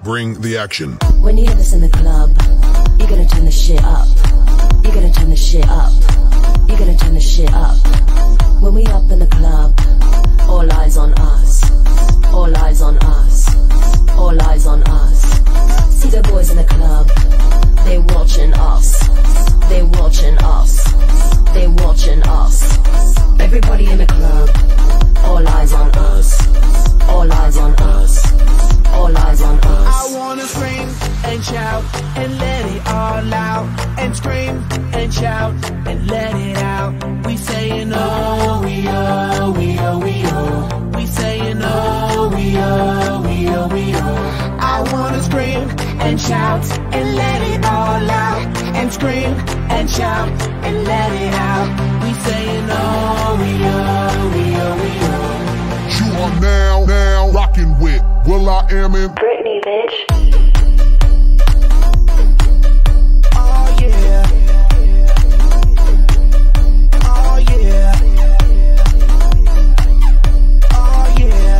Bring the action. When you hear this in the club, you're gonna turn the shit up. You're gonna turn the shit up. You're gonna turn the shit up. When we up in the club, all eyes on us. All eyes on us. All eyes on us. See the boys in the club, they watching us. They watching us. They watching us. Everybody in the club, all eyes on us. All eyes on us. All eyes on us. I wanna scream and shout and let it all out. And scream and shout and let it out. We saying oh, we oh, we oh, we oh. We saying oh, we oh, we oh, we oh. I wanna scream and shout and let it all out. And scream and shout and let it out. We saying oh, we oh, we oh, we oh. You are now rocking with will.i.am in Britney, bitch. Oh yeah. Oh yeah. Oh yeah.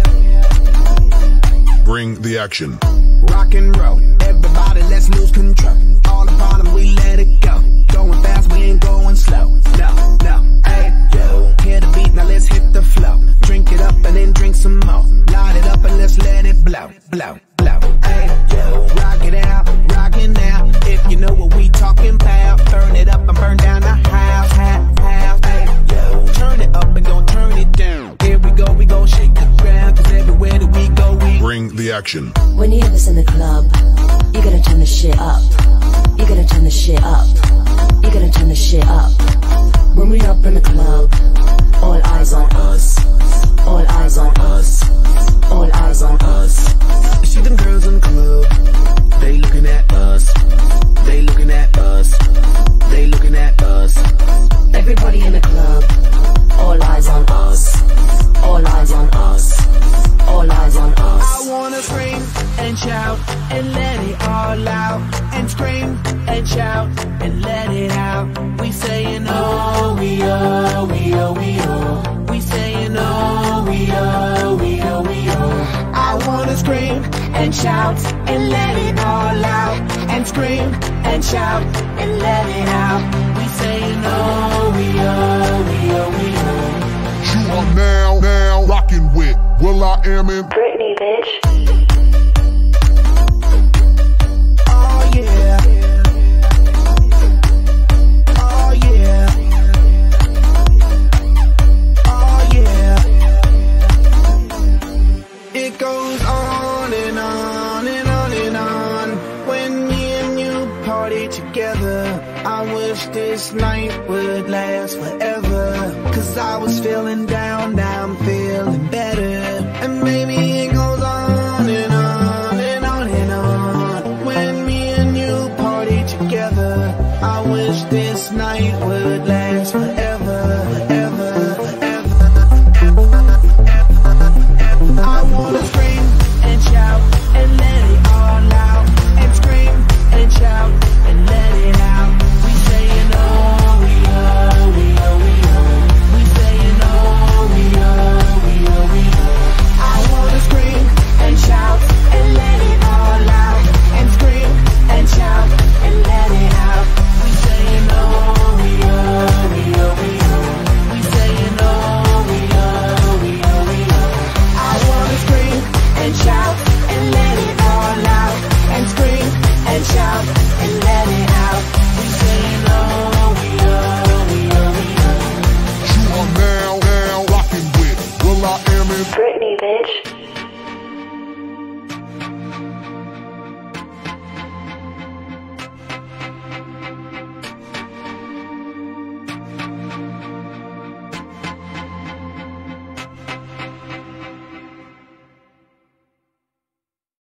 Bring the action. Rock and roll, everybody let's lose control. All the bottom we let it go. Going fast, we ain't going slow. No, no, hey yo. Hear the beat, now let's hit the flow. Drink it up and then drink some more. Light it up and let's let it blow, blow, blow. Hey yo, rock it out, rock it now. If you know what we talking about, burn it up and burn down the house, house. Hey yo, turn it up and don't turn it down. Here we go shake the ground. 'Cause everywhere that we go, we bring the action. When you hear this in the club, you're gonna turn the shit up. You're gonna turn the shit up. You're gonna turn the shit up. When we up in the club, all eyes on us. All eyes on us. All eyes on us. See them girls in the club, they looking at us. They looking at us. They looking at us. Everybody in the club, all eyes on us. All eyes on us. All eyes on us. I wanna scream and shout and let it all out. And scream and shout and let it out. We saying oh, we oh, we oh, we oh. We saying oh, we oh, we oh, we oh. I wanna scream and shout and let it all out. And scream and shout and let it out. We saying oh, we oh, we oh, we oh. You are now rocking with will.i.am in Britney, bitch. Oh yeah. Oh yeah. Oh yeah. It goes on and on and on and on. When me and you party together, I wish this night would last forever. 'Cause I was feeling down, now I'm feeling better. And maybe it